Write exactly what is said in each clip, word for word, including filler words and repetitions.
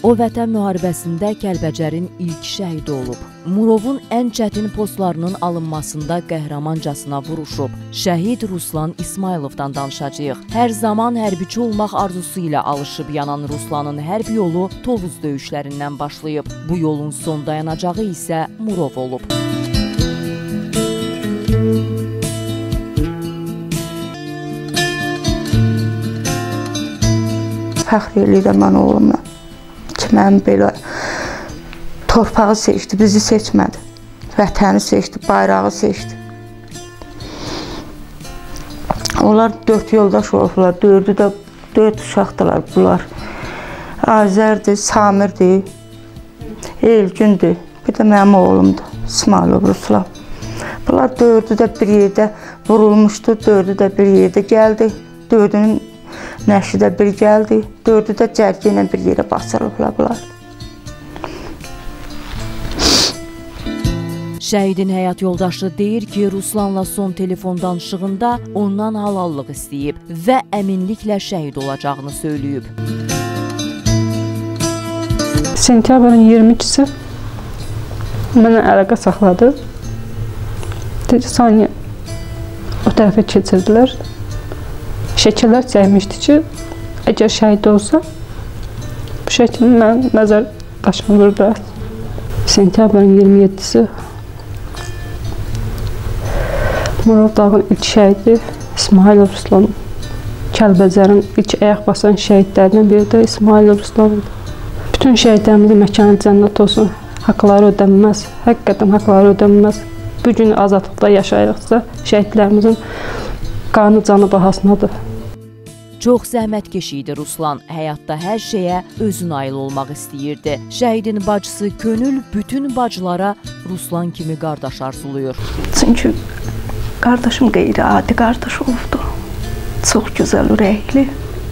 O, Vətən müharibəsində Kəlbəcərin ilk şəhidi olub. Murovun ən çətin postlarının alınmasında qəhrəmancasına vuruşub. Şəhid Ruslan İsmayılovdan danışacağıq. Hər zaman hərbiçi olmaq arzusu ilə alışıb yanan Ruslanın hərb yolu Tovuz döyüşlərindən başlayıb. Bu yolun son dayanacağı isə Murov olub. Fəxr eləyirəm mən oğlumla. Ki, mənim belə torpağı seçdi, bizi seçmədi. Vətəni seçdi, bayrağı seçdi. Onlar dörd yoldaş olublar, dördü də dörd uşaqdılar bunlar. Azərdir, Samirdir, Elgündür, bir də mənim oğlumdur, İsmailov Ruslan. Bunlar dördü də bir yerdə vurulmuşdu, dördü də bir yerdə gəldi, dördünün nəşi də bir gəldi, dördü də cərgə ilə bir yerə basırıblar bunlar. Şəhidin həyat yoldaşı deyir ki, Ruslanla son telefon danışığında ondan halallıq istəyib və əminliklə şəhid olacağını söyləyib. Sentyabrın iyirmi ikisi mənə əlaqə saxladı. Dedi, saniyə o tərəfə keçirdilər. Şəkillər çəkmişdi ki, əgər şəhid olsa, bu şəkilin mən məzar daşını vurdular. Sentyabrın iyirmi yeddisi Murov dağın ilk şəhidi İsmailov Ruslan. Kəlbəcərin ilk ayaq basan şəhidlərindən biri də İsmailov Ruslan. Bütün şəhidlərimizin məkanı cənnət olsun. Haqları ödənməz, həqiqətən haqları ödənməz. Bu gün azadlıqda yaşayırıqsa, şəhidlərimizin qanı canı bahasınadır. Çox zəhmətkeş idi Ruslan. Həyatda hər şeyə özü nail olmaq istəyirdi. Şəhidin bacısı Könül bütün bacılara Ruslan kimi qardaş arzulayır. Çünki qardaşım qeyri-adi qardaş olubdu. Çox gözəl ürəkli,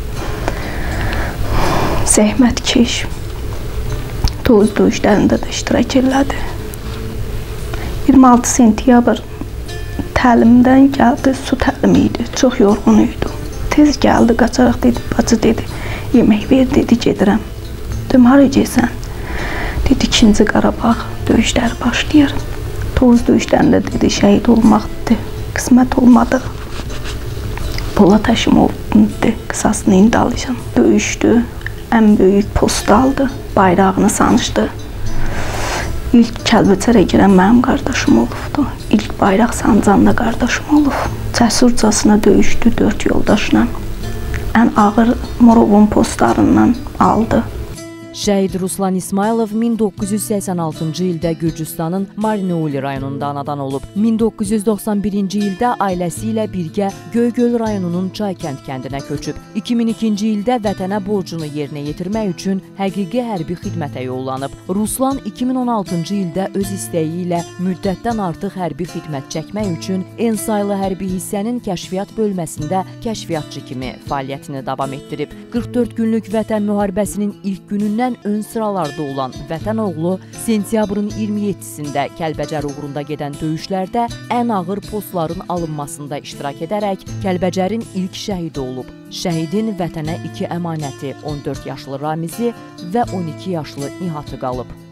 zəhmətkeş. Tovuz döyüşlərində də iştirak elədi. iyirmi altı sentyabr təlimdən gəldi, su təlimi idi. Çox yorğun idi. Tez gəldi, qaçaraq dedi, bacı dedi, yemək ver, dedi, gedirəm. Dedim, hara geysən? Dedi, ikinci Qarabağ döyüşləri başlayır. Tovuz döyüşlərində dedi, şəhid olmaq dedi, qismət olmadı. Polad Həşimovun dedi, qısasını indi alacağım. Döyüşdü, ən böyük post aldı, bayrağını sancdı. İlk Kəlbəcərə girən mənim qardaşım olubdu. İlk bayraq sancanda qardaşım olub. Cəsurcasına döyüşdü dörd yoldaşla. Ən ağır Murovun postlarından aldı. Şəhid Ruslan İsmayılov min doqquz yüz səksən altıncı ildə Gürcüstanın Marneuli rayonunda anadan olub. min doqquz yüz doxsan birinci ildə ailəsi ilə birgə Göygöl rayonunun Çaykənd kəndinə köçüb. iki min ikinci ildə vətənə borcunu yerinə yetirmək üçün həqiqi hərbi xidmətə yollanıb. Ruslan iki min on altıncı ildə öz istəyi ilə müddətdən artıq hərbi xidmət çəkmək üçün Ensaylı hərbi hissənin kəşfiyyat bölməsində kəşfiyyatçı kimi fəaliyyətini davam etdirib. qırx dörd günlük Vətən müharibəsinin ilk günündən ön sıralarda olan Vətən oğlu sentyabrın iyirmi yeddisində Kəlbəcər uğrunda gedən döyüşlərdə ən ağır postların alınmasında iştirak edərək Kəlbəcərin ilk şəhidi olub. Şəhidin vətənə iki əmanəti on dörd yaşlı Ramizi və on iki yaşlı Nihatı qalıb.